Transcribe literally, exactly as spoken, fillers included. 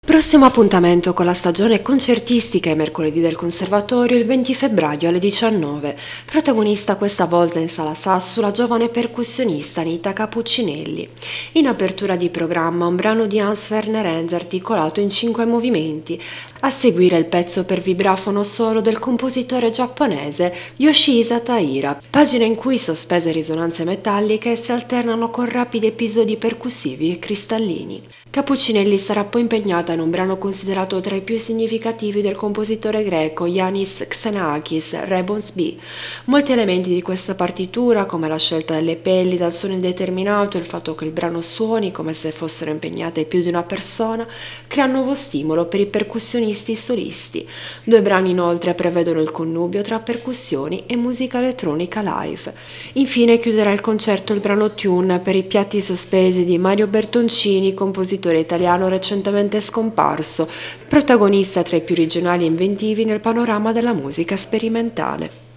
Prossimo appuntamento con la stagione concertistica è mercoledì del Conservatorio il venti febbraio alle diciannove. Protagonista questa volta in Sala Sassu la giovane percussionista Anita Capuccinelli. In apertura di programma un brano di Hans Werner Henze articolato in cinque movimenti. A seguire il pezzo per vibrafono solo del compositore giapponese Yoshihisa Taira, pagina in cui sospese risonanze metalliche si alternano con rapidi episodi percussivi e cristallini. Capuccinelli sarà poi impegnata in un brano considerato tra i più significativi del compositore greco Yannis Xenakis, Rebons B. Molti elementi di questa partitura, come la scelta delle pelli dal suono indeterminato e il fatto che il brano suoni come se fossero impegnate più di una persona, crea nuovo stimolo per i percussionisti solisti. Due brani inoltre prevedono il connubio tra percussioni e musica elettronica live. Infine chiuderà il concerto il brano Tune per i piatti sospesi di Mario Bertoncini, compositore italiano recentemente scomparso, protagonista tra i più originali e inventivi nel panorama della musica sperimentale.